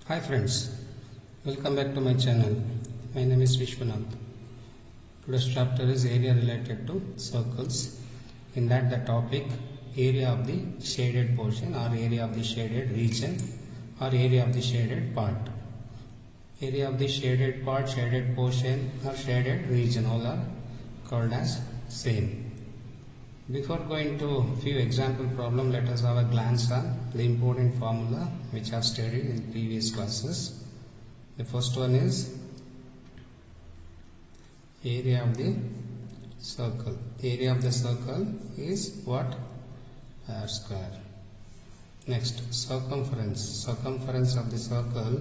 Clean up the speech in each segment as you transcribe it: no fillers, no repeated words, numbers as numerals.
Hi friends, welcome back to my channel. My name is Vishwanath. Today's chapter is area related to circles. In that the topic area of the shaded portion or area of the shaded region or area of the shaded part. Area of the shaded part, shaded portion or shaded region all are called as same. Before going to few example problem, let us have a glance on the important formula which I have studied in previous classes. The first one is area of the circle. Area of the circle is what? R square. Next, circumference. Circumference of the circle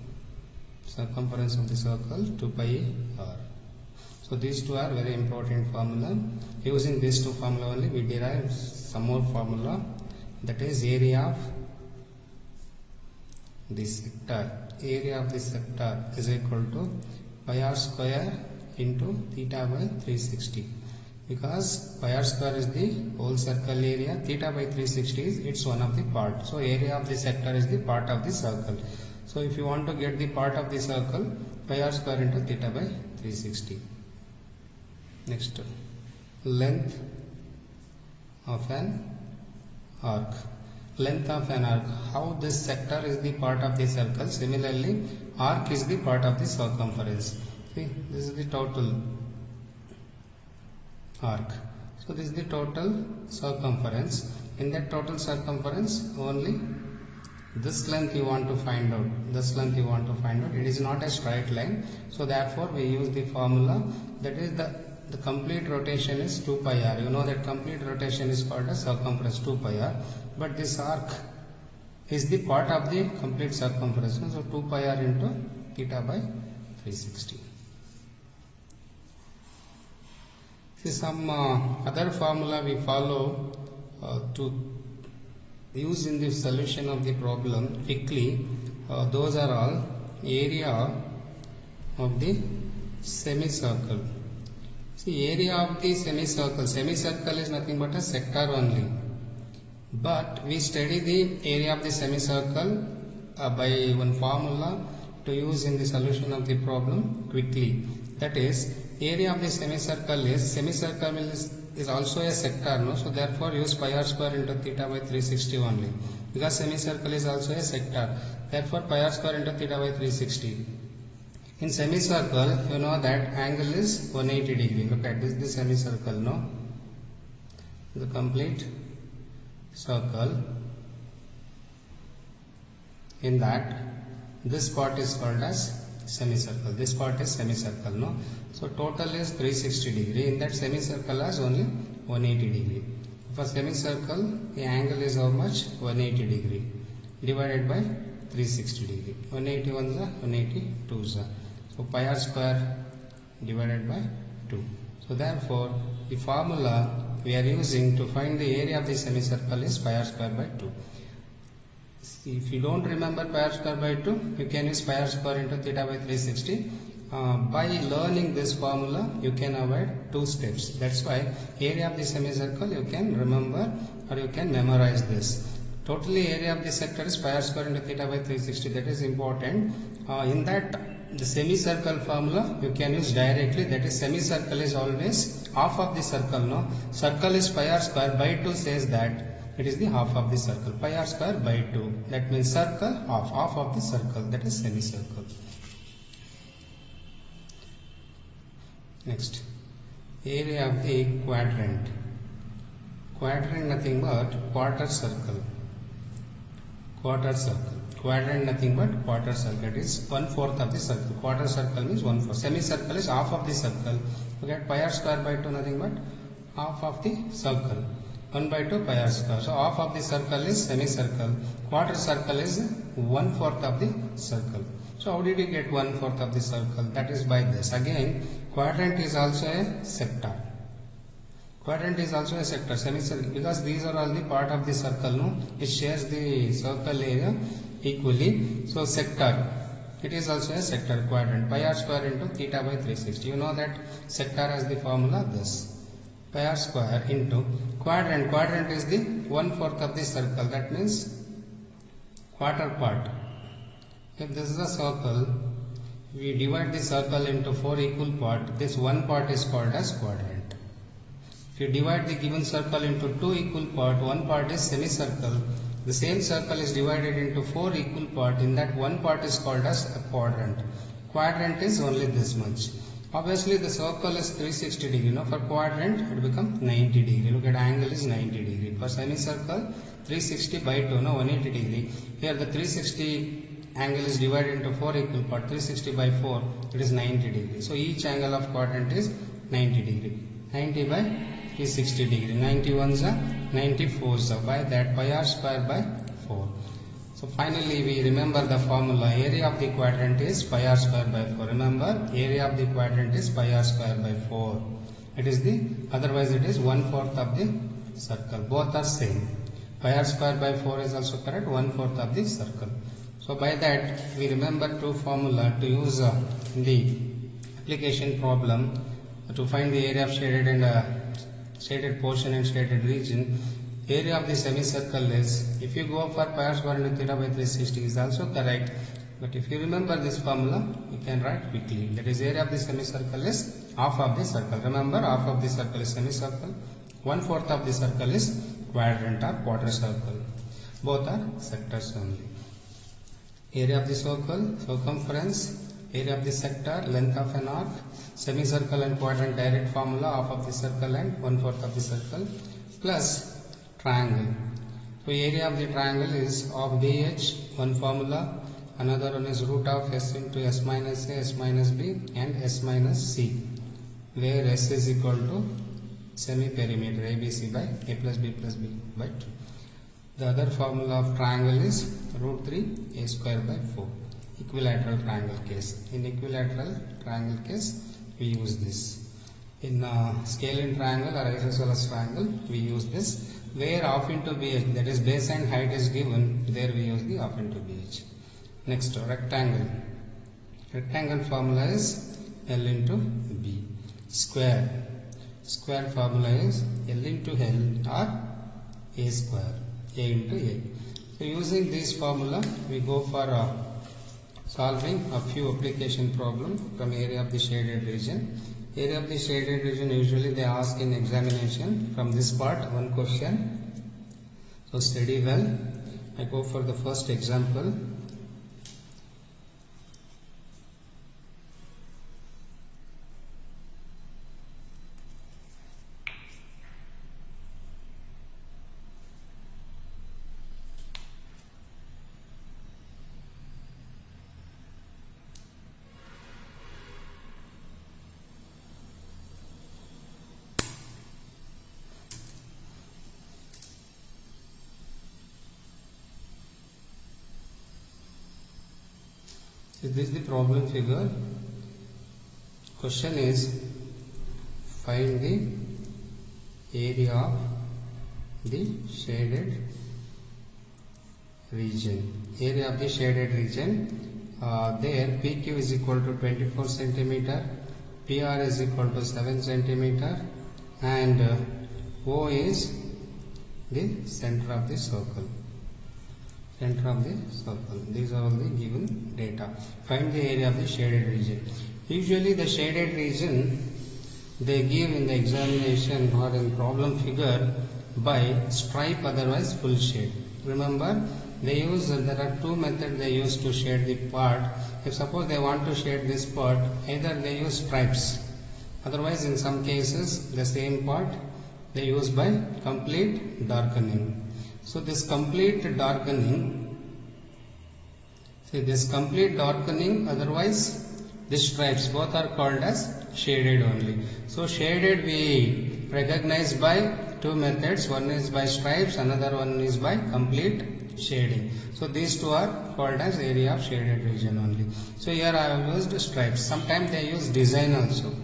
2 pi r. So these two are very important formula. Using these two formula only we derive some more formula, that is area of the sector. Area of the sector is equal to pi r square into theta by 360. Because pi r square is the whole circle area, theta by 360 is its one of the part. So area of the sector is the part of the circle. So if you want to get the part of the circle, pi r square into theta by 360. Next, length of an arc. Length of an arc. How this sector is the part of the circle, similarly arc is the part of the circumference. See, this is the total arc. So this is the total circumference. In that total circumference, only this length you want to find out. This length you want to find out. It is not a straight line. So therefore we use the formula, that is the complete rotation is 2 pi r. You know that complete rotation is called as circumference 2 pi r. But this arc is the part of the complete circumference. So 2 pi r into theta by 360. See, some other formula we follow to use in the solution of the problem quickly. Those are all area of the semicircle. See, area of the semicircle. Semicircle is nothing but a sector only. But we study the area of the semicircle by one formula to use in the solution of the problem quickly. That is, area of the semicircle is also a sector, no? So therefore use pi r square into theta by 360 only. Because semicircle is also a sector. Therefore pi r square into theta by 360. In semicircle, you know that angle is 180 degree. Look at this, the semicircle, no? The complete circle. In that, this part is called as semicircle. This part is semicircle, no? So total is 360 degree. In that semicircle has only 180 degree. For semicircle, the angle is how much? 180 degree divided by 360 degree. 181 is 182 is. So pi r square divided by 2. So therefore the formula we are using to find the area of the semicircle is pi r square by 2. See, if you don't remember pi r square by 2, you can use pi r square into theta by 360. By learning this formula, you can avoid 2 steps. That's why area of the semicircle you can remember or you can memorize this. Totally area of the sector is pi r square into theta by 360. That is important. In that the semicircle formula you can use directly. That is, semicircle is always half of the circle, no? Circle is pi r square by 2 says that it is the half of the circle. Pi r square by 2. That means circle half of the circle. That is semicircle. Next, area of the quadrant. Quadrant nothing but quarter circle. Quarter circle. Quadrant nothing but quarter circle. It is 1/4 of the circle. Quarter circle means 1/4. Semicircle is half of the circle. You get pi r square by 2 nothing but half of the circle. 1 by 2 pi r square. So half of the circle is semicircle. Quarter circle is 1/4 of the circle. So how did you get 1/4 of the circle? That is by this. Again, quadrant is also a sector. Quadrant is also a sector, semicircle, because these are all the part of the circle, no? It shares the circle area equally. So sector, it is also a sector, quadrant. Pi r square into theta by 360. You know that sector has the formula this. Pi r square into quadrant. Quadrant is the 1/4 of the circle. That means quarter part. If this is a circle, we divide the circle into 4 equal parts. This one part is called as quadrant. If you divide the given circle into 2 equal parts, one part is semicircle. The same circle is divided into 4 equal parts. In that one part is called as a quadrant. Quadrant is only this much. Obviously the circle is 360 degree. Now for quadrant it becomes 90 degree. Look at angle is 90 degree. For semicircle 360 by 2, no 180 degree. Here the 360 angle is divided into 4 equal parts. 360 by 4, it is 90 degree. So each angle of quadrant is 90 degree. 90 by 360 degree. 91 is 94. So by that pi r square by 4. So finally we remember the formula. Area of the quadrant is pi r square by 4. Remember, area of the quadrant is pi r square by 4. It is otherwise it is 1/4 of the circle. Both are same. Pi r square by 4 is also correct. 1/4 of the circle. So by that we remember two formula to use in the application problem to find the area of shaded and shaded portion and shaded region. Area of the semicircle is, if you go for pi r square into theta by 360 is also correct, but if you remember this formula you can write quickly. That is, area of the semicircle is half of the circle. Remember, half of the circle is semicircle, 1/4 of the circle is quadrant or quarter circle. Both are sectors only. Area of the circle, circumference, area of the sector, length of an arc, semicircle and quadrant direct formula, half of the circle and 1/4 of the circle, plus triangle. So area of the triangle is of BH, one formula, another one is root of S into S minus A, S minus B and S minus C, where S is equal to semi-perimeter ABC by A plus B plus B by 2. The other formula of triangle is root 3 A square by 4. Equilateral triangle case. In equilateral triangle case, we use this. In scalene triangle or isosceles triangle, we use this. Where half into BH, that is base and height is given, there we use the half into BH. Next, rectangle. Rectangle formula is L into B. Square. Square formula is L into L or A square. A into A. So using this formula, we go for solving a few application problems from area of the shaded region. Area of the shaded region, usually they ask in examination from this part one question. So study well. I go for the first example. This is the problem figure. Question is, find the area of the shaded region. Area of the shaded region. There PQ is equal to 24 centimeter, PR is equal to 7 centimeter, and O is the center of the circle. Center of the circle. These are all the given data. Find the area of the shaded region. Usually the shaded region they give in the examination or in problem figure by stripe, otherwise full shade. Remember, they use, there are two methods they use to shade the part. If suppose they want to shade this part, either they use stripes, otherwise in some cases the same part they use by complete darkening. So this complete darkening, otherwise these stripes, both are called as shaded only. So shaded we recognize by two methods. One is by stripes, another one is by complete shading. So these two are called as area of shaded region only. So here I have used stripes. Sometimes they use design also.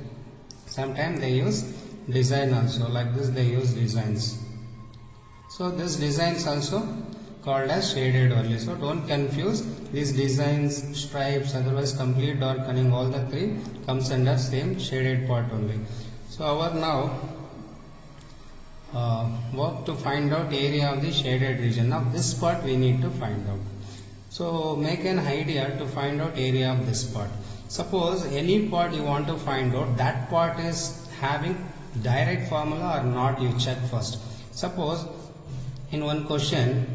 Like this they use designs. So this designs also called as shaded only. So don't confuse these designs, stripes, otherwise complete darkening, all the three comes under same shaded part only. So our now work to find out area of the shaded region. Now this part we need to find out. So make an idea to find out area of this part. Suppose any part you want to find out, that part is having direct formula or not, you check first. Suppose in one question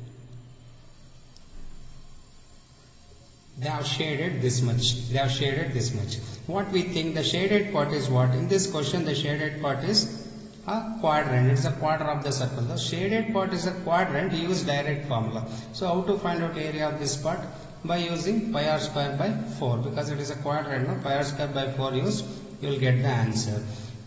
they have shaded this much. They have shaded this much. What we think the shaded part is what? In this question the shaded part is a quadrant. It's a quarter of the circle. The shaded part is a quadrant. Use direct formula. So how to find out area of this part? By using pi r square by 4. Because it is a quadrant, no? Pi r square by 4 used, you will get the answer.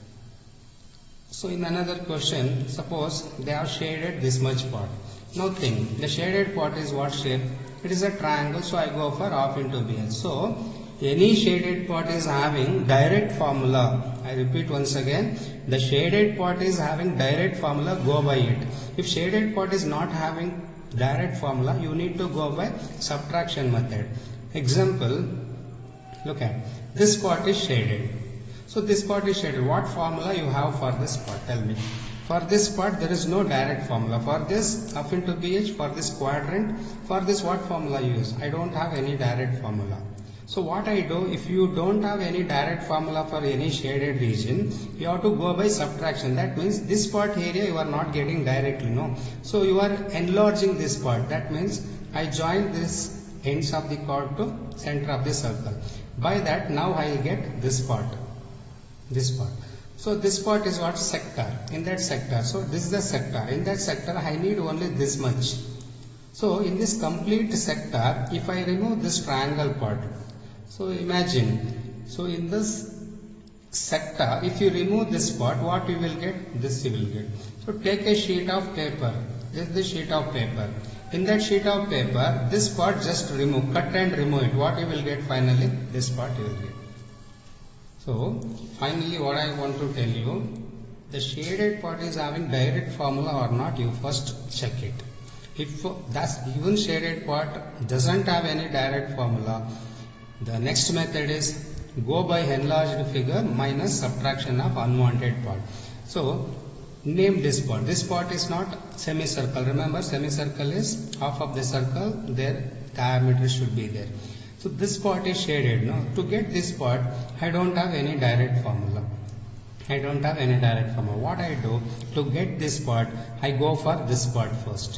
So in another question, suppose they have shaded this much part. Now think, the shaded part is what shape? It is a triangle, so I go for half into BH. So any shaded part is having direct formula. I repeat once again, the shaded part is having direct formula, go by it. If shaded part is not having direct formula, you need to go by subtraction method. Example, look at this part is shaded. So this part is shaded. What formula you have for this part? Tell me. For this part there is no direct formula. For this half into BH, for this quadrant, for this what formula you use? I don't have any direct formula. So what I do, if you don't have any direct formula for any shaded region, you have to go by subtraction. That means this part area you are not getting directly, no. So you are enlarging this part. That means I join this ends of the chord to center of the circle. By that now I will get this part. This part. So this part is what? Sector. In that sector. So this is the sector. In that sector I need only this much. So in this complete sector, if I remove this triangle part, so imagine, so in this sector, if you remove this part, what you will get? This you will get. So take a sheet of paper. This is the sheet of paper. In that sheet of paper, this part just remove, cut and remove it. What you will get finally? This part you will get. So finally what I want to tell you, the shaded part is having direct formula or not, you first check it. If that's given shaded part doesn't have any direct formula, the next method is go by enlarged figure minus subtraction of unwanted part. So name this part. This part is not semicircle. Remember, semicircle is half of the circle, their diameter should be there. So this part is shaded. No? To get this part, I don't have any direct formula. I don't have any direct formula. What I do, to get this part, I go for this part first.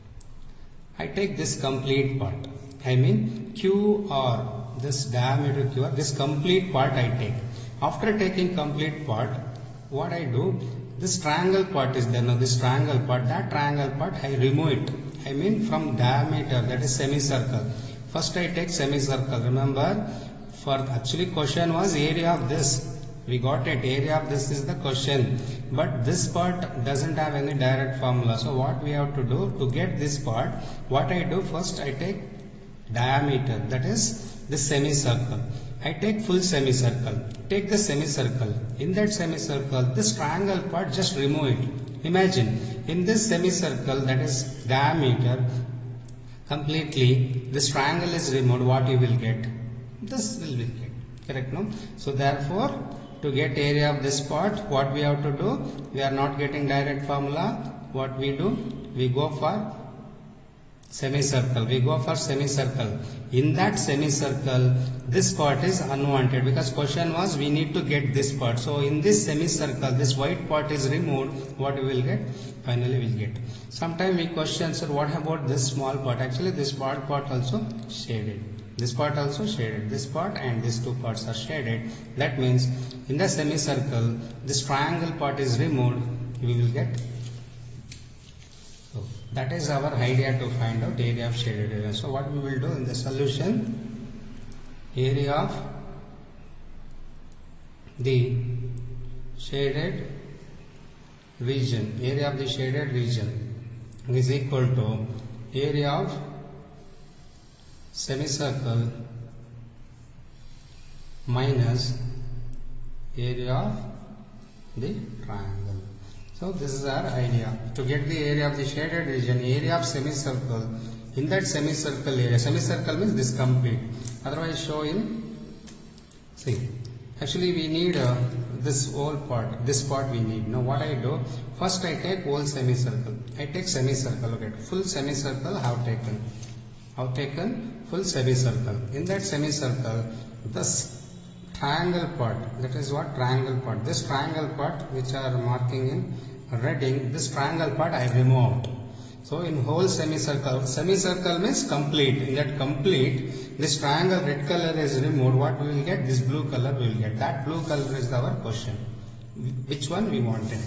I take this complete part. I mean QR, this diameter QR, this complete part I take. After taking complete part, what I do, this triangle part is there. Now this triangle part, that triangle part I remove it. I mean from diameter, that is semicircle. First I take semicircle. Remember, for actually question was area of this. We got it. Area of this is the question. But this part doesn't have any direct formula. So what we have to do to get this part, what I do first, I take diameter. That is this semicircle. I take full semicircle. Take the semicircle. In that semicircle, this triangle part, just remove it. Imagine, in this semicircle, that is diameter, completely, this triangle is removed, what you will get? This will be get. Correct, no? So therefore, to get area of this part, what we have to do? We are not getting direct formula. What we do? We go for semicircle. We go for semicircle. In that semicircle, this part is unwanted because question was we need to get this part. So in this semicircle, this white part is removed. What we will get? Finally we will get. Sometimes we question, sir, what about this small part? Actually, this small part also shaded. This part also shaded. This part and these two parts are shaded. That means in the semicircle, this triangle part is removed. We will get. So that is our idea to find out area of shaded area. So what we will do in the solution, area of the shaded region, area of the shaded region is equal to area of semicircle minus area of the triangle. So this is our idea. To get the area of the shaded region, area of semicircle, in that semicircle area, semicircle means this complete. Otherwise show in, see, actually we need this whole part, this part we need. Now what I do, first I take whole semicircle. I take semicircle, okay, full semicircle I have taken. I've taken full semicircle. In that semicircle, this triangle part, that is what triangle part. This triangle part which are marking in red ink, this triangle part I removed. So in whole semicircle means complete. In that complete, this triangle red color is removed. What we will get? This blue color we will get. That blue color is our question. Which one we wanted?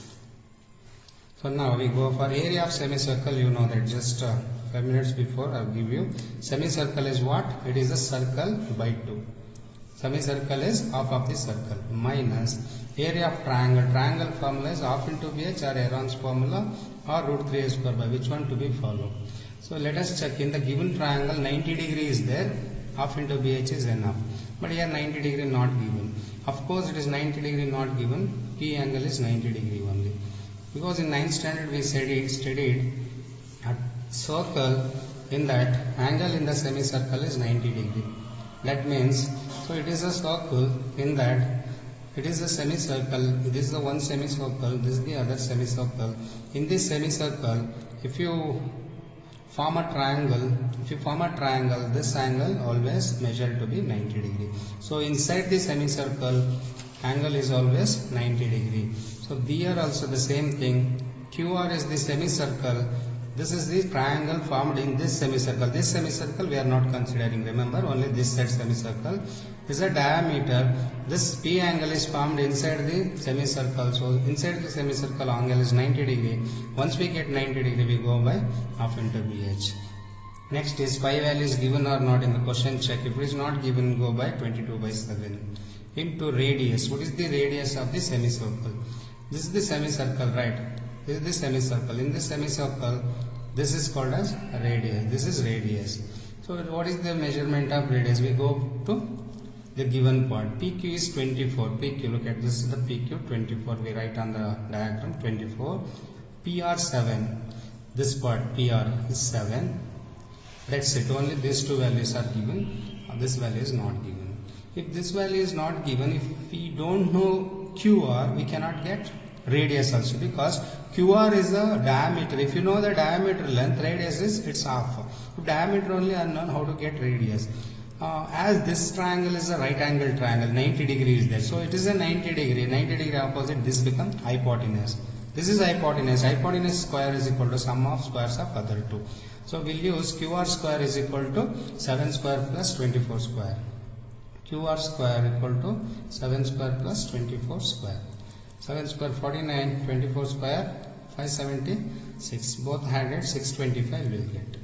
So now we go for area of semicircle. You know that just 5 minutes before I will give you. Semicircle is what? It is a circle by 2. Semicircle is half of the circle minus area of triangle. Triangle formula is half into BH or Heron's formula or root 3 square by which one to be followed. So let us check. In the given triangle 90 degree is there, half into BH is enough. But here 90 degree not given. Of course it is 90 degree not given. P angle is 90 degree only. Because in 9th standard we studied a circle, in that angle in the semicircle is 90 degree. That means, so it is a circle, in that it is a semicircle. This is the one semicircle, this is the other semicircle. In this semicircle, if you form a triangle, this angle always measured to be 90 degree. So inside the semicircle, angle is always 90 degree. So here also the same thing. QR is the semicircle. This is the triangle formed in this semicircle. This semicircle we are not considering. Remember, only this side semicircle is a diameter. This P angle is formed inside the semicircle. So inside the semicircle angle is 90 degree. Once we get 90 degree, we go by half into BH. Next is pi value is given or not in the question. Check. If it is not given, go by 22/7 into radius. What is the radius of the semicircle? This is the semicircle, right? This is the semicircle. In this semicircle, this is called as radius. This is radius. So what is the measurement of radius? We go to the given point. PQ is 24. PQ, look at this is the PQ 24. We write on the diagram 24. PR 7. This part PR is 7. That's it. Only these two values are given. This value is not given. If this value is not given, if we don't know QR, we cannot get radius also, because QR is the diameter. If you know the diameter length, radius is its half. If diameter only unknown, how to get radius? As this triangle is a right angle triangle, 90 degree is there. So it is a 90 degree. 90 degree opposite, this becomes hypotenuse. This is hypotenuse. Hypotenuse square is equal to sum of squares of other two. So we'll use QR square is equal to 7 square plus 24 square. QR square equal to 7 square plus 24 square. 7 square 49, 24 square 576. Both added 625 will get.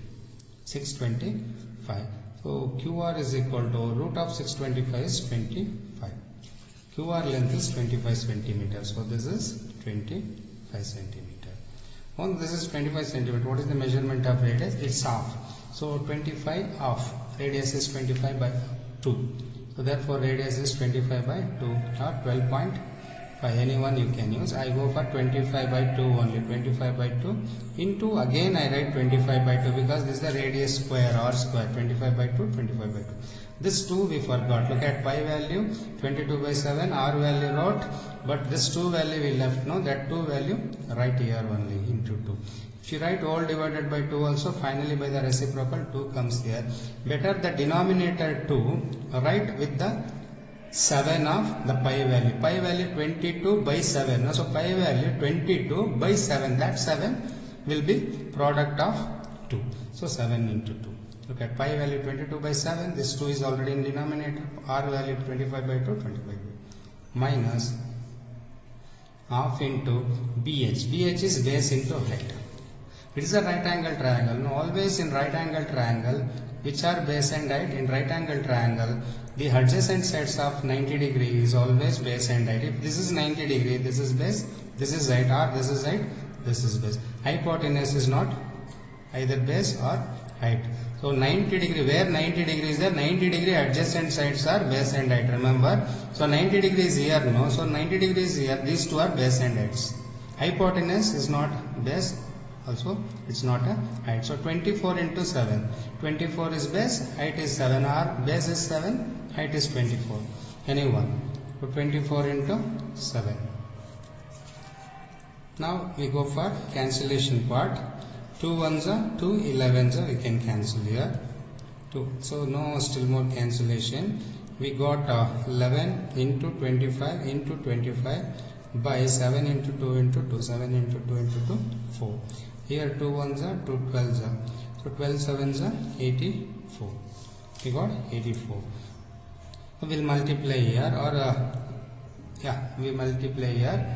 625. So QR is equal to root of 625 is 25. QR length is 25 centimeters. So this is 25 centimeter. Once this is 25 centimeter, what is the measurement of radius? It's half. So 25 half. Radius is 25 by 2. So therefore radius is 25 by 2 or 12.5. Anyone you can use. I go for 25 by 2 only. 25 by 2 into, again I write 25 by 2 because this is the radius square, r square. 25 by 2, 25 by 2. This 2 we forgot. Look at pi value 22/7, r value wrote, but this 2 value we left. No, that 2 value right here only into 2. If you write all divided by 2 also, finally by the reciprocal 2 comes here. Better the denominator 2 write with the 7 of the pi value. Pi value 22/7. So pi value 22/7. That 7 will be product of 2. So 7 into 2. Look at pi value 22/7. This 2 is already in denominator. R value 25 by 2, 25 by 2. Minus half into BH. BH is base into height. It is a right angle triangle. Now always in right angle triangle, which are base and height, in right angle triangle, the adjacent sides of 90 degree is always base and height. If this is 90 degree, this is base, this is height, or this is height, this is base. Hypotenuse is not either base or height. So 90 degree, where 90 degree is there, 90 degree adjacent sides are base and height. Remember, so 90 degree is here, no? So 90 degree is here, these two are base and heights. Hypotenuse is not base, also it's not a height. So 24 into 7. 24 is base, height is 7, or base is 7, height is 24. Anyone. So 24 into 7. Now we go for cancellation part. 2 ones are 2 11s are we can cancel here 2. So no still more cancellation. We got 11 into 25 into 25 by 7 into 2 into 2, 7 into 2 into 2, 4. Here 2 ones are 2 12s are. So 12 sevens are 84. We got 84. So we'll multiply here or we multiply here.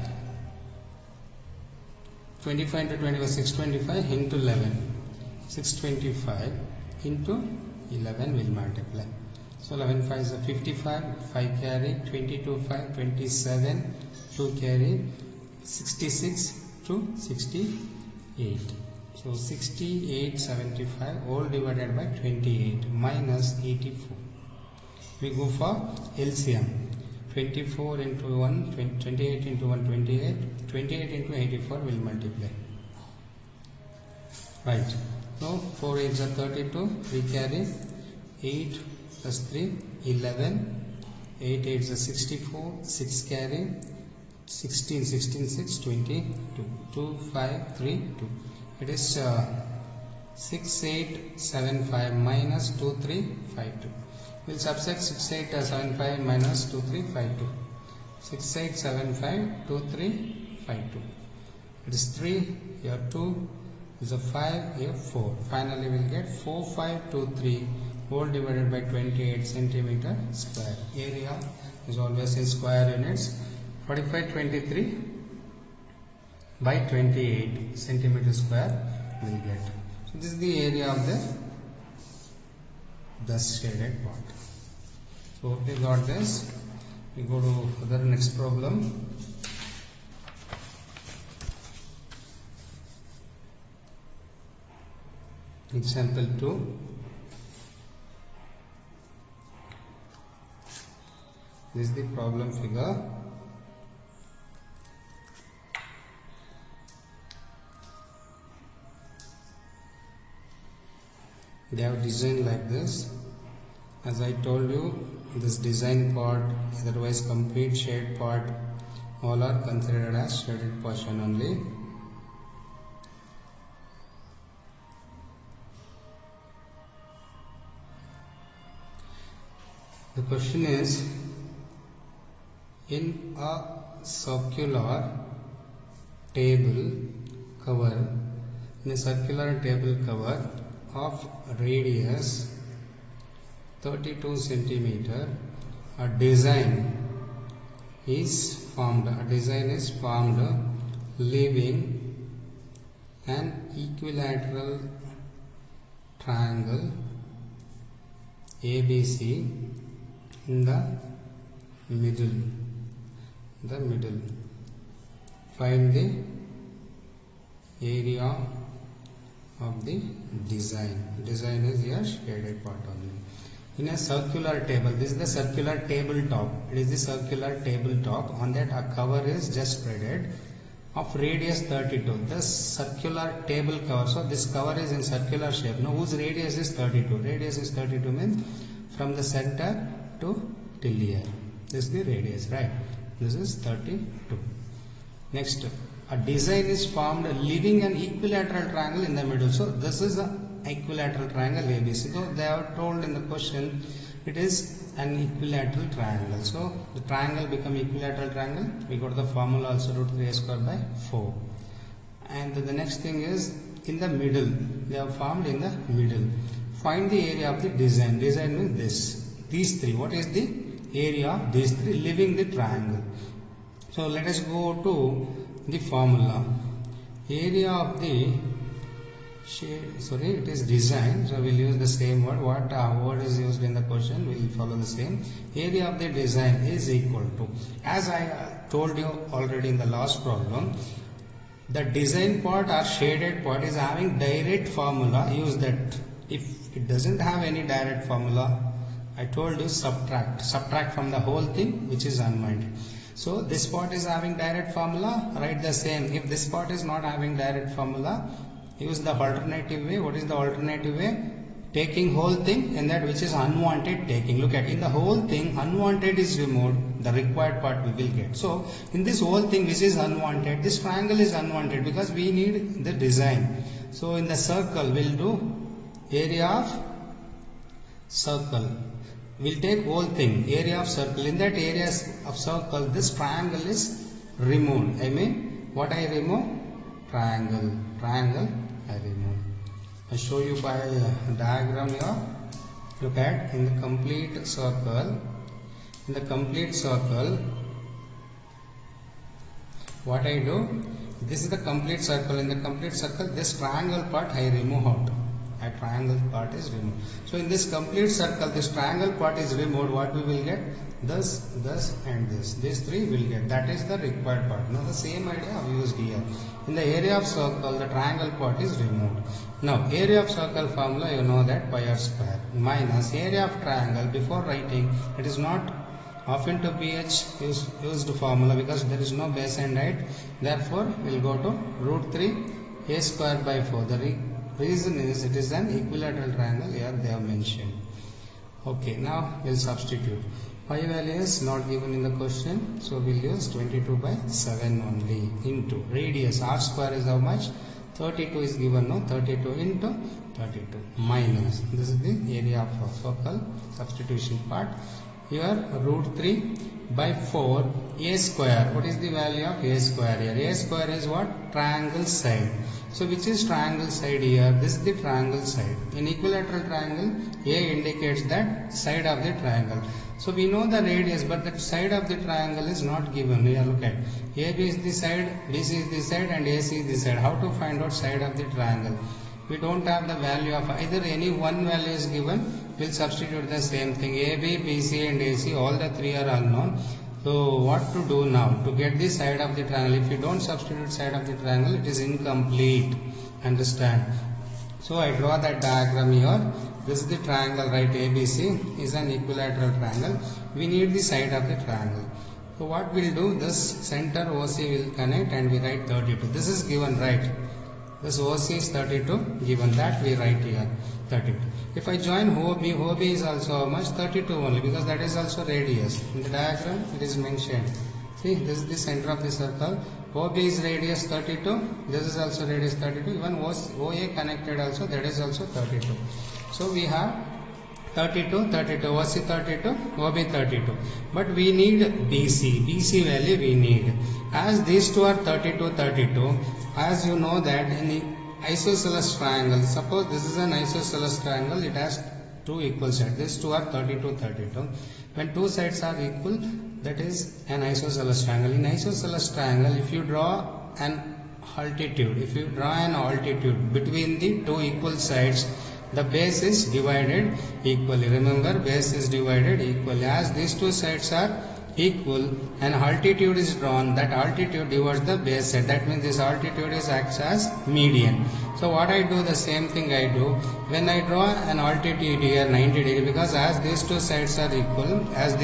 25 into 25, 625 into 11. 625 into 11 will multiply. So 11 5 is 55, 5 carry, 22 5, 27, 2 carry, 66 to 68. So 68 75 all divided by 28 minus 84. We go for LCM. 24 into 1, 28 into 1, 28, 28 into 84 will multiply. Right. Now 4 8s are 32, 3 carry, 8 plus 3, 11, 8 8s are 64, 6 carry, 16, 16, 6, 22, 2, 5, 3, 2. It is 6875 minus 2352. We'll subtract 6875 minus 2352. 6875 2352. It is 3, here 2, is a 5, here 4. Finally we'll get 4523 whole divided by 28 centimeter square. Area is always in square units. 4523 by 28 centimeter square we'll get. So this is the area of the shaded part. So hope you got this. We go to the next problem. Example 2. This is the problem figure. They have designed like this. As I told you, this design part, otherwise complete shade part, all are considered as shaded portion only. The question is, in a circular table cover, of radius 32 centimeter, a design is formed leaving an equilateral triangle ABC in the middle. Find the area of the design. Design is here shaded part only. In a circular table, this is the circular tabletop. It is the circular tabletop. On that a cover is just spreaded of radius 32. The circular table cover. So this cover is in circular shape. Now whose radius is 32? Radius is 32 means from the center to till here. This is the radius, right? This is 32. Next, a design is formed leaving an equilateral triangle in the middle. So this is the equilateral triangle ABC. So they have told in the question it is an equilateral triangle. So the triangle become equilateral triangle. We got the formula also root 3a square by 4. And the next thing is in the middle. They are formed in the middle. Find the area of the design. Design means this. These three. What is the area of these three leaving the triangle? So let us go to the formula. Area of the it is design. So we'll use the same word. What word is used in the question, we'll follow the same. Area of the design is equal to, as I told you already in the last problem, the design part or shaded part is having direct formula. Use that. If it doesn't have any direct formula, I told you subtract from the whole thing which is unwinded. So this part is having direct formula, write the same. If this part is not having direct formula, use the alternative way. What is the alternative way? Taking whole thing and that which is unwanted taking. Look at, in the whole thing unwanted is removed, the required part we will get. So in this whole thing which is unwanted, this triangle is unwanted because we need the design. So in the circle we'll do area of circle. We'll take whole thing, area of circle. In that area of circle, this triangle is removed. I mean, what I remove? Triangle. Triangle I remove. I'll show you by diagram here. Look at in the complete circle. In the complete circle, what I do? This is the complete circle. In the complete circle, this triangle part I remove out. A triangle part is removed. So in this complete circle, this triangle part is removed. What we will get? This, and this. These three will get. That is the required part. Now the same idea I have used here. In the area of circle, the triangle part is removed. Now area of circle formula, you know that pi r square minus area of triangle. Before writing, it is not often to ph used formula because there is no base and height. Therefore, we will go to root 3 a square by 4. The reason is it is an equilateral triangle here they have mentioned. Okay, now we'll substitute. Pi value is not given in the question, so we'll use 22 by 7 only into radius. R square is how much? 32 is given, no? 32 into 32 minus. This is the area of a circle, substitution part. Here root 3 by 4 a square. What is the value of a square here? A square is what? Triangle side. So which is triangle side here? This is the triangle side. In equilateral triangle, A indicates that side of the triangle. So we know the radius, but the side of the triangle is not given. Here look at AB is the side, BC is the side, and AC is the side. How to find out side of the triangle? We don't have the value of either any one value is given. We'll substitute the same thing. AB, BC, and AC, all the three are unknown. So what to do now? To get the side of the triangle, if you don't substitute side of the triangle, it is incomplete. Understand? So I draw that diagram here. This is the triangle, right? ABC is an equilateral triangle. We need the side of the triangle. So what we'll do? This center OC will connect and we write 32. This is given, right? This OC is 32, given that we write here 32. If I join OB is also how much? 32 only, because that is also radius. In the diagram it is mentioned. See, this is the center of the circle. OB is radius 32, this is also radius 32. Even OA connected also, that is also 32. So we have 32, 32, OC 32, OB 32. But we need BC value we need. As these two are 32, 32, as you know that in isosceles triangle, suppose this is an isosceles triangle, it has two equal sides. These two are 32, 32. When two sides are equal, that is an isosceles triangle. In isosceles triangle, if you draw an altitude between the two equal sides, the base is divided equally. Remember, base is divided equally. As these two sides are equal and altitude is drawn, that altitude divides the base side. That means this altitude is acts as median. So what I do, the same thing I do when I draw an altitude here 90 degree, because as these two sides are equal,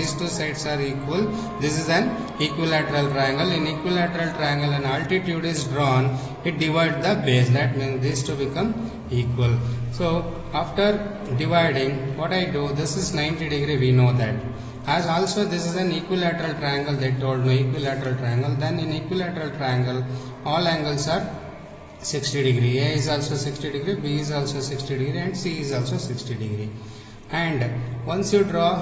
this is an equilateral triangle. In equilateral triangle, an altitude is drawn, it divides the base. That means these two become equal. So after dividing, what I do, this is 90 degree, we know that. As also this is an equilateral triangle, they told me equilateral triangle. Then in equilateral triangle, all angles are 60 degree. A is also 60 degree, B is also 60 degree, and C is also 60 degree. And once you draw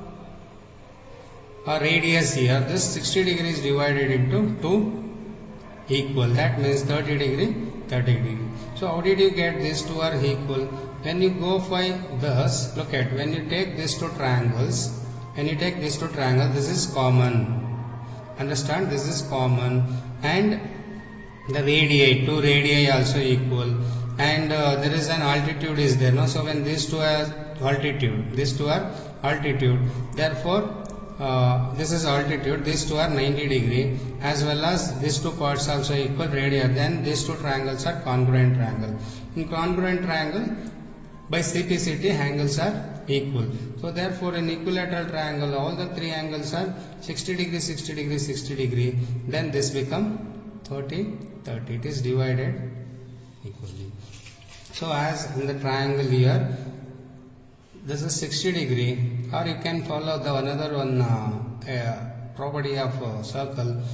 a radius here, this 60 degree is divided into two equal. That means 30 degree, 30 degree. So how did you get these two are equal? When you go by this, look at, when you take these two triangles, this is common. Understand? This is common. And the radii, two radii also equal. And there is an altitude is there. No? So when these two are altitude, therefore this is altitude, these two are 90 degree, as well as these two parts also equal radii. Then these two triangles are congruent triangle. In congruent triangle, by CPCT, angles are equal. So therefore in equilateral triangle, all the three angles are 60 degree, 60 degree, 60 degree. Then this become 30, 30. It is divided equally. So as in the triangle here, this is 60 degree, or you can follow the another one property of circle.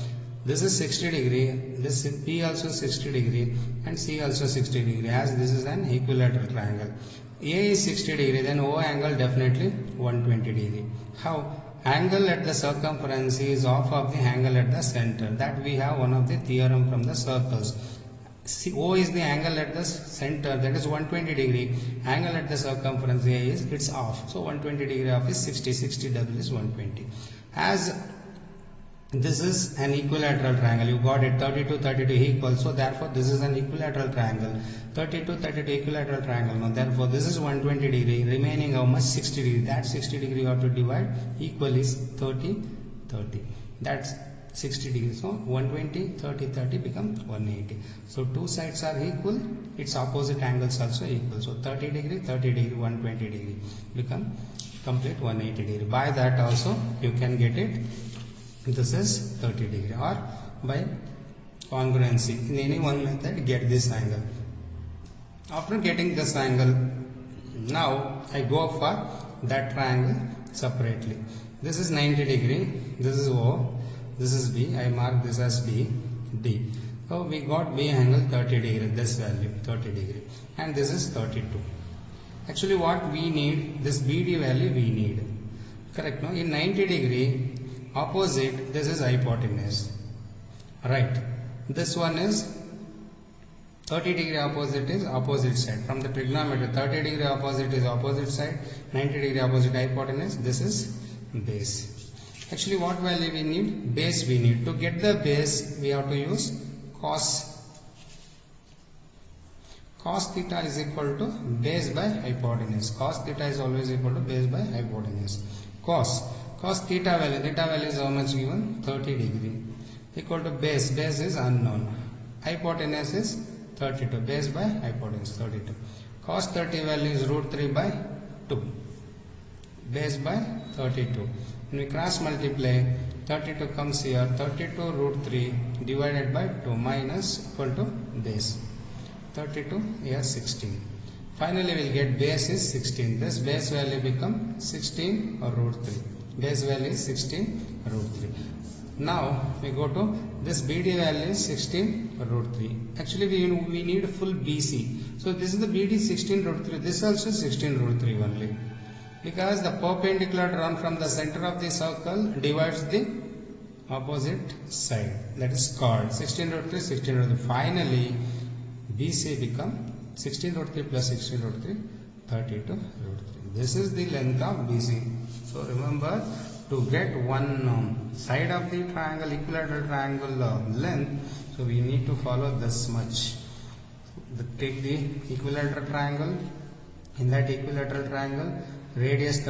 this is 60 degree, this P also 60 degree and C also 60 degree, as this is an equilateral triangle. A is 60 degree, then O angle definitely 120 degree. How? Angle at the circumference is half of the angle at the center. That we have one of the theorem from the circles. O is the angle at the center, that is 120 degree. Angle at the circumference A is its half. So 120 degree of is 60. 60 double is 120. As this is an equilateral triangle, you got it, 32 32 equal, so therefore this is an equilateral triangle. 32 32 equilateral triangle. Now therefore this is 120 degree, remaining how much? 60 degree. That 60 degree you have to divide, equal is 30 30. That's 60 degrees. So 120 30 30 become 180. So two sides are equal, its opposite angles also equal. So 30 degree 120 degree become complete 180 degree. By that also you can get it, this is 30 degree, or by congruency, in any one method get this angle. After getting this angle, now I go for that triangle separately. This is 90 degree, this is O, this is B, I mark this as B, D. So we got B angle 30 degree, this value 30 degree, and this is 32. Actually what we need, this BD value we need, correct? No, in 90 degree opposite, this is hypotenuse, right? This one is 30 degree opposite is opposite side. From the trigonometry, 30 degree opposite is opposite side, 90 degree opposite hypotenuse, this is base. Actually what value we need? Base we need. To get the base we have to use cos theta is equal to base by hypotenuse. Cos theta is always equal to base by hypotenuse. Cos theta value is how much given? 30 degree, equal to base is unknown, hypotenuse is 32, base by hypotenuse 32. Cos 30 value is root 3 by 2, base by 32. When we cross multiply, 32 comes here, 32 root 3 divided by 2 minus equal to base, 32 here 16. Finally we will get base is 16. This base value become 16 or root 3. Base value is 16 root 3. Now we go to this BD value is 16 root 3. Actually we need full BC. So this is the BD 16 root 3. This also 16 root 3 only. Because the perpendicular drawn from the center of the circle divides the opposite side. That is called 16 root 3, 16 root 3. Finally BC become 16 root 3 plus 16 root 3, 32 root 3. This is the length of BC. So remember, to get one side of the triangle, equilateral triangle length, so we need to follow this much. Take the equilateral triangle. In that equilateral triangle, radius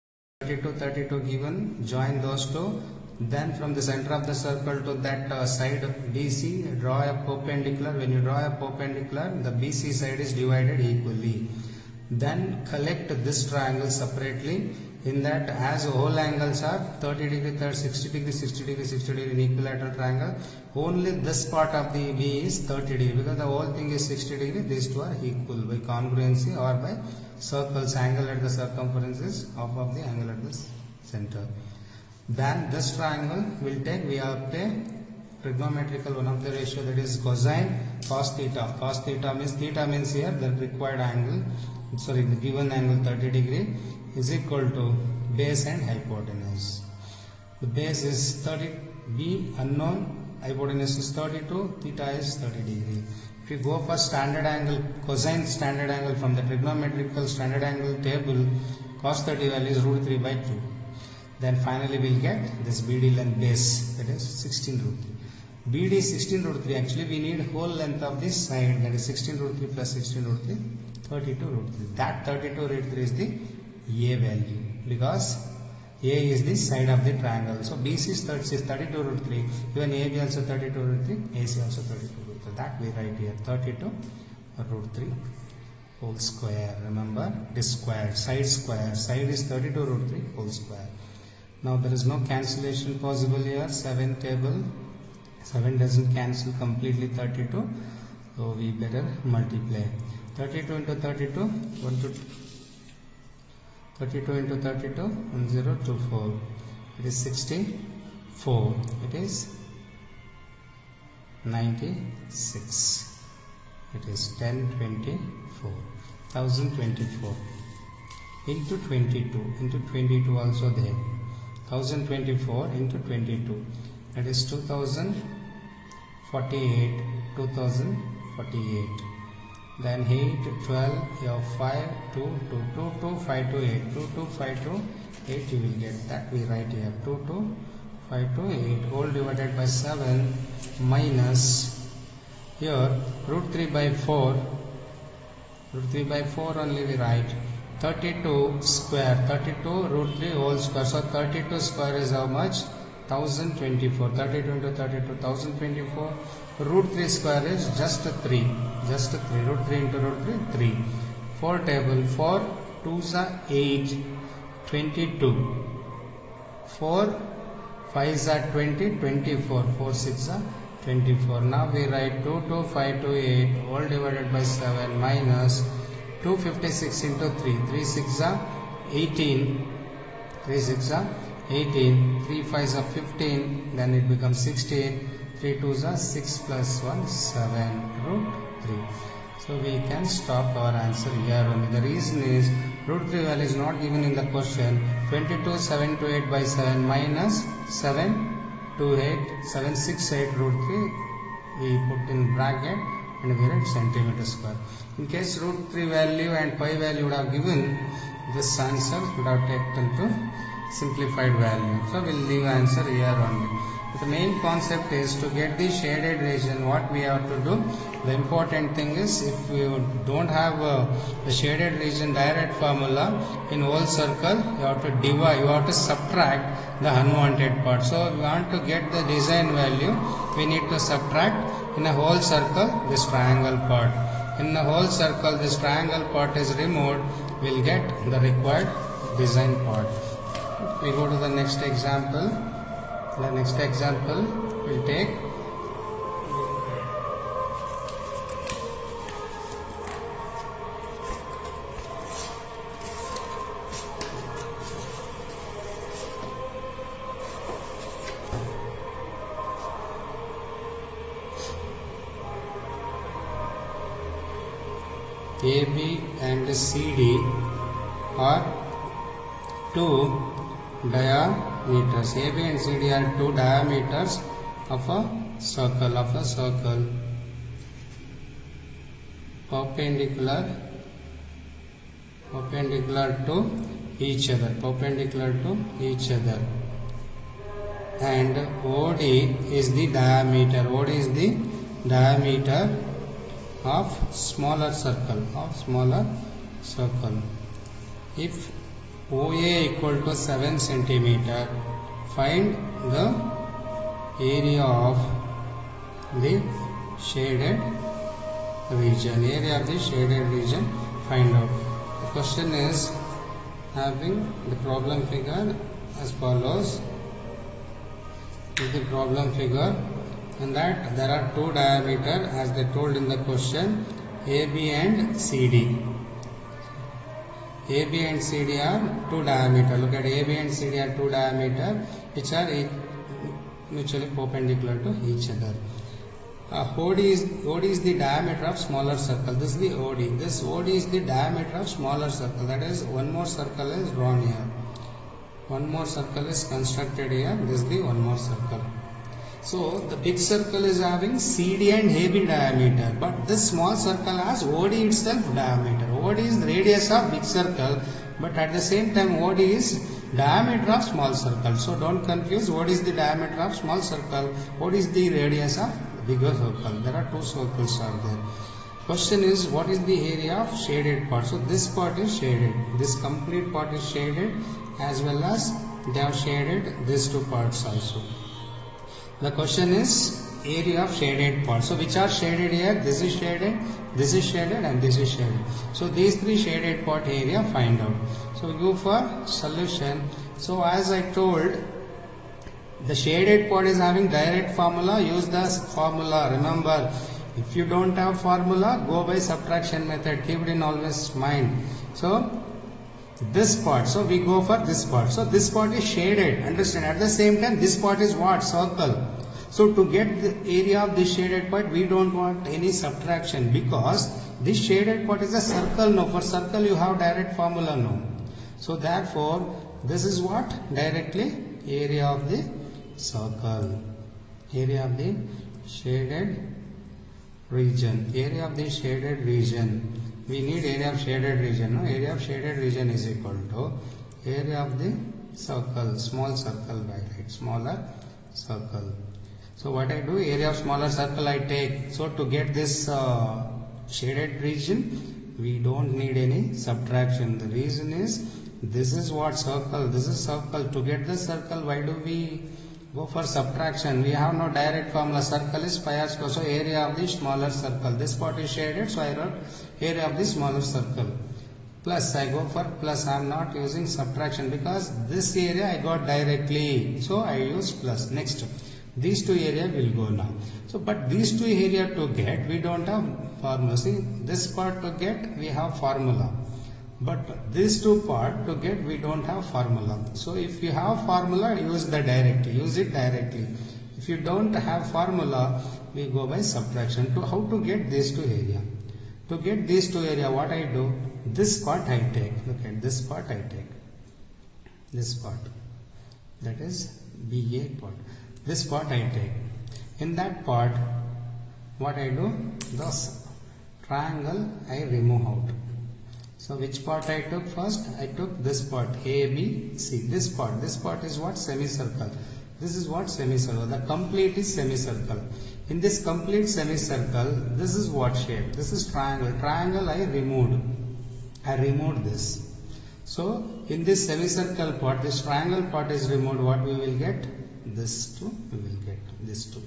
32 given, join those two. Then from the center of the circle to that side BC, draw a perpendicular. When you draw a perpendicular, the BC side is divided equally. Then collect this triangle separately. In that, as whole angles are 30 degree, 60 degree, 60 degree, 60 degree in equilateral triangle, only this part of the B is 30 degree, because the whole thing is 60 degree. These two are equal by congruency or by circles. Angle at the circumference is half of the angle at the center. Then this triangle will take, we have to trigonometrical one of the ratio, that is cosine cos theta. Cos theta means here the required angle, the given angle 30 degree is equal to base and hypotenuse. The base is 30, B unknown, hypotenuse is 32, theta is 30 degree. If you go for standard angle, cosine standard angle from the trigonometrical standard angle table, cos 30 value is root 3 by 2. Then finally we will get this BD length base, that is 16 root 3. BD is 16 root 3. Actually we need whole length of this side, that is 16 root 3 plus 16 root 3, 32 root 3. That 32 root 3 is the A value, because A is the side of the triangle. So BC is 32 root 3, even AB also 32 root 3, AC also 32 root 3. That we write here 32 root 3 whole square. Remember, it is square, side is 32 root 3 whole square. Now there is no cancellation possible here. 7 table, 7 doesn't cancel completely 32, so we better multiply. 32 into 32, 32 into 32, 1024. It is 64. It is 96. It is 1024. 1024 into 22. Into 22 also there. 1024 into 22. That is 2048. 2048. Then 8, 12, you have 5, 2, 2, 2, 2, 5 to 8. 2, 2, 5 to 8 you will get that. We write here 2, 2, 5 to 8. Whole divided by 7 minus here root 3 by 4. Root 3 by 4 only we write. 32 square. 32 root 3 whole square. So 32 square is how much? 1024. 32 into 32, 1024. Root 3 square is just 3. Just 3. Root 3 into root 3, 3. 4 table. 4 2s are 8. 22. 4 5s are 20. 24. 4 6 are 24. Now we write 2, 2, 5 to 8. All divided by 7 minus 256 into 3. 3 6 are 18. 3 6 are 18. 3 5s are 15. Then it becomes 16. 3 2s are 6 plus 1 7 root 3. So we can stop our answer here only. The reason is root 3 value is not given in the question. 22 7 to 8 by 7 minus 7 to 8 768 root 3 we put in bracket and we write centimeter square. In case root 3 value and pi value would have given, this answer would have taken to simplified value. So we will leave answer here only. The main concept is to get the shaded region. What we have to do, the important thing is if you don't have the shaded region direct formula in whole circle, you have to divide, you have to subtract the unwanted part. So we want to get the design value, we need to subtract in a whole circle this triangle part. In the whole circle this triangle part is removed, we will get the required design part. We go to the next example. The next example will take AB and CD are two diameters. AB and CD are two diameters of a circle. Perpendicular to each other. And OD is the diameter. OD is the diameter of smaller circle. If OA equal to 7 centimeter, find the area of the shaded region. Area of the shaded region, find out. The question is having the problem figure as follows. This is the problem figure, and that there are two diameters as they told in the question, AB and CD. AB and CD are two diameter. Look at AB and CD are two diameter which are mutually perpendicular to each other. OD is the diameter of smaller circle. This is the OD. This OD is the diameter of smaller circle. That is, one more circle is drawn here. One more circle is constructed here. This is the one more circle. So the big circle is having CD and AB diameter, but this small circle has OD itself diameter. OD is the radius of big circle, but at the same time OD is diameter of small circle. So don't confuse. OD is the diameter of small circle. OD is the radius of bigger circle. There are two circles are there. Question is, what is the area of shaded part? So this part is shaded. This complete part is shaded, as well as they have shaded these two parts also. The question is area of shaded part. So which are shaded here? This is shaded, and this is shaded. So these three shaded part area find out. So we go for solution. So as I told, the shaded part is having direct formula. Use the formula. Remember, if you don't have formula, go by subtraction method. Keep it in always mind. So this part, so we go for this part. So this part is shaded, understand. At the same time, this part is what? Circle. So to get the area of this shaded part, we don't want any subtraction because this shaded part is a circle now. For circle you have direct formula now. So therefore this is what? Directly area of the circle. Area of the shaded region. Area of the shaded region. We need area of shaded region. No? Area of shaded region is equal to area of the circle. Small circle by right. Smaller circle. So what I do? Area of smaller circle I take. So to get this shaded region, we don't need any subtraction. The reason is this is what circle. This is circle. To get the circle, why do we go for subtraction? We have no direct formula. Circle is pi r square. So area of the smaller circle. This part is shaded. So I wrote area of the smaller circle. Plus I go for plus. I am not using subtraction because this area I got directly. So I use plus. Next. These two area will go now. So but these two area to get, we don't have formula. See, this part to get, we have formula. But these two part to get, we don't have formula. So if you have formula, use the directly. Use it directly. If you don't have formula, we go by subtraction. To how to get these two area? To get these two area, what I do? This part I take. Look at this part I take. This part. That is BA part. This part I take. In that part, what I do? This triangle I remove out. So which part I took first? I took this part A, B, C. This part is what? Semicircle. This is what? Semicircle. The complete is semicircle. In this complete semicircle, this is what shape? This is triangle. Triangle I removed. I removed this. So in this semicircle part, this triangle part is removed. What we will get? This two. We will get this two.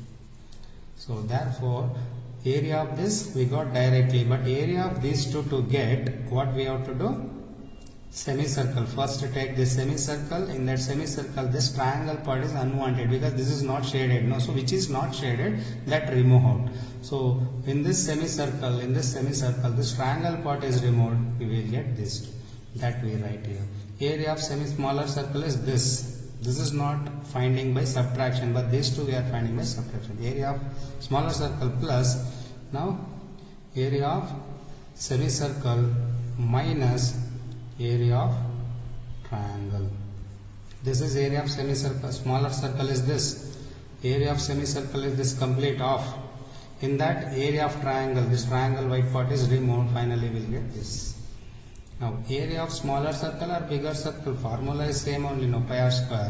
So therefore, area of this we got directly, but area of these two to get, what we have to do? Semicircle. First take this semicircle. In that semicircle, this triangle part is unwanted because this is not shaded. No, so which is not shaded, that remove out. So in this semicircle, this triangle part is removed. We will get this two. That we write here. Area of smaller circle is this. This is not finding by subtraction, but these two we are finding by subtraction. Area of smaller circle plus now area of semicircle minus area of triangle. This is area of semicircle. Smaller circle is this. Area of semicircle is this complete off. In that area of triangle, this triangle white part is removed. Finally, we will get this. Now, area of smaller circle or bigger circle, formula is same only, no, pi r square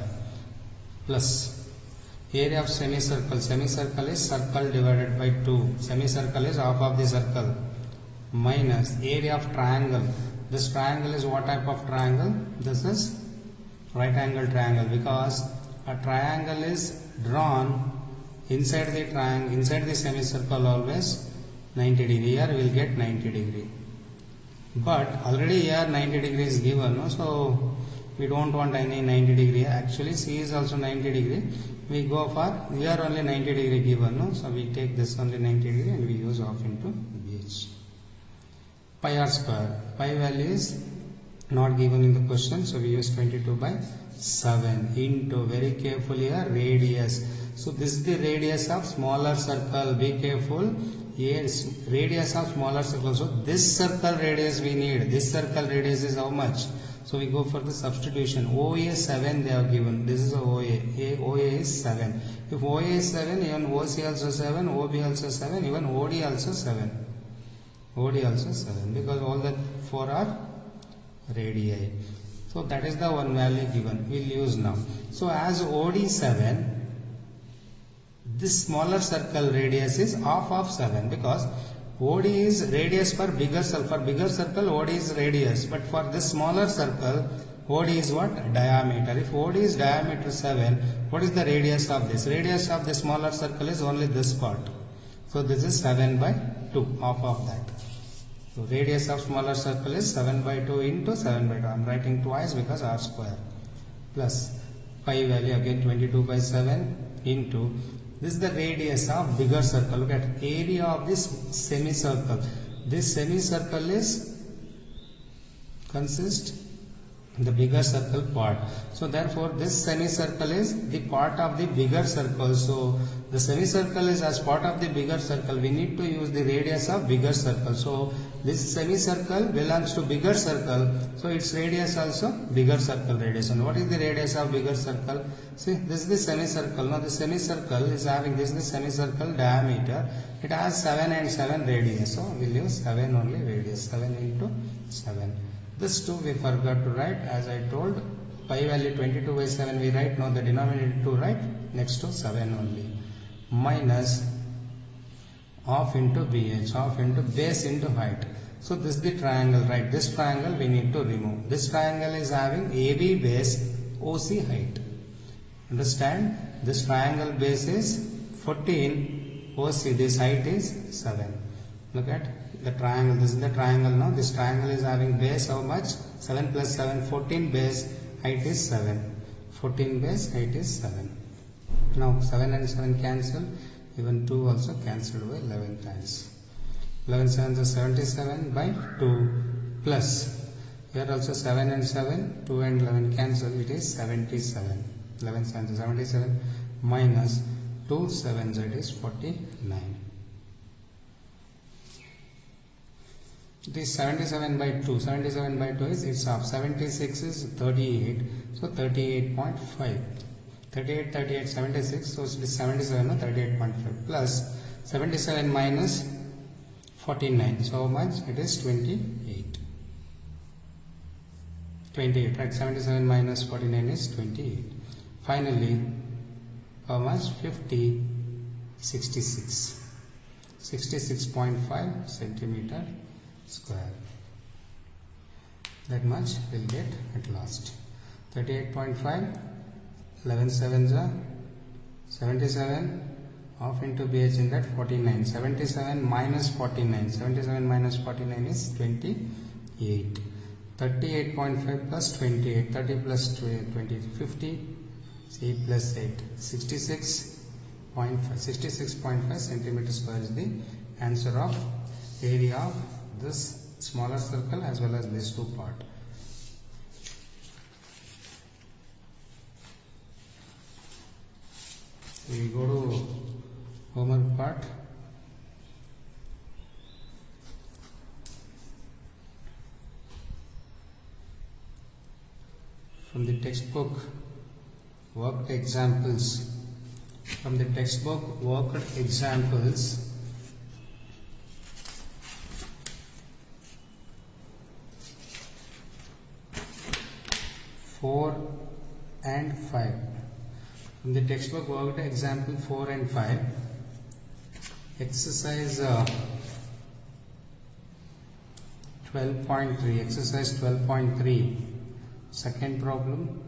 plus area of semicircle. Semicircle is circle divided by 2. Semicircle is half of the circle minus area of triangle. This triangle is what type of triangle? This is right angle triangle because a triangle is drawn inside the triangle, inside the semicircle always 90 degree. Here we will get 90 degree. But already here 90 degrees is given, no? So we don't want any 90 degree. Actually C is also 90 degree. We go for here only 90 degree given, no? So we take this only 90 degree and we use off into BH. Pi r square. Pi value is not given in the question, so we use 22 by 7 into, very carefully here, radius. So this is the radius of smaller circle. Be careful. Yes, radius of smaller circle. So this circle radius we need. This circle radius is how much? So we go for the substitution. OA 7 they have given. This is a OA. OA is 7. If OA is 7, even OC also 7, OB also 7, even OD also 7. OD also 7 because all the 4 are radii. So that is the one value given. We will use now. So as OD 7, this smaller circle radius is half of 7 because OD is radius for bigger circle. For bigger circle, OD is radius. But for this smaller circle, OD is what? Diameter. If OD is diameter 7, what is the radius of this? Radius of the smaller circle is only this part. So this is 7 by 2, half of that. So radius of smaller circle is 7 by 2 into 7 by 2. I am writing twice because r square. Plus pi value again 22 by 7 into, this is the radius of bigger circle. Look at area of this semicircle. This semicircle is consist the bigger circle part. So therefore this semicircle is the part of the bigger circle. So the semicircle is as part of the bigger circle. We need to use the radius of bigger circle. So this semicircle belongs to bigger circle. So its radius also bigger circle radius. And what is the radius of bigger circle? See, this is the semicircle. Now the semicircle is having this is the semicircle diameter. It has 7 and 7 radius. So we'll use 7 only radius. 7 into 7. This 2 we forgot to write, as I told. Pi value 22 by 7 we write. Now the denominator 2 write next to 7 only. Minus half into BH, half into base into height. So this is the triangle, right? This triangle we need to remove. This triangle is having AB base, OC height. Understand? This triangle base is 14, OC, this height is 7. Look at the triangle. This is the triangle now. This triangle is having base how much? 7 plus 7, 14 base, height is 7. 14 base, height is 7. Now 7 and 7 cancel. Even 2 also cancelled by 11 times. 11 7 is 77 by 2 plus. Here also 7 and 7, 2 and 11 cancel. It is 77. 11 7 is 77 minus 2 7 that is 49. This 77 by 2. 77 by 2 is its half. 76 is 38. So 38.5. 38, 38, 76. So it is 77, no? 38.5 plus 77 minus 49. So how much? It is 28. 28, right? 77 minus 49 is 28. Finally, how much? 50, 66. 66.5 centimeter square. That much we'll get at last. 38.5, 11 7s are 77, half into BH in that 49. 77 minus 49. 77 minus 49 is 28. 38.5 plus 28. 30 plus 20, 50. 8 plus 8. 66.5. 66.5 centimeter square is the answer of area of this smaller circle as well as these two parts. We go to homework part. From the textbook worked examples. From the textbook worked examples. 4 and 5. From the textbook worked example 4 and 5. Exercise 12.3. Exercise 12.3. Second problem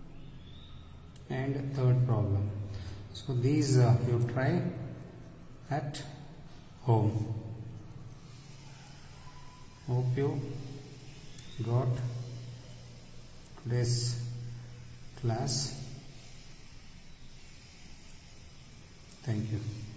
and third problem. So these you try at home. Hope you got today's class. Thank you.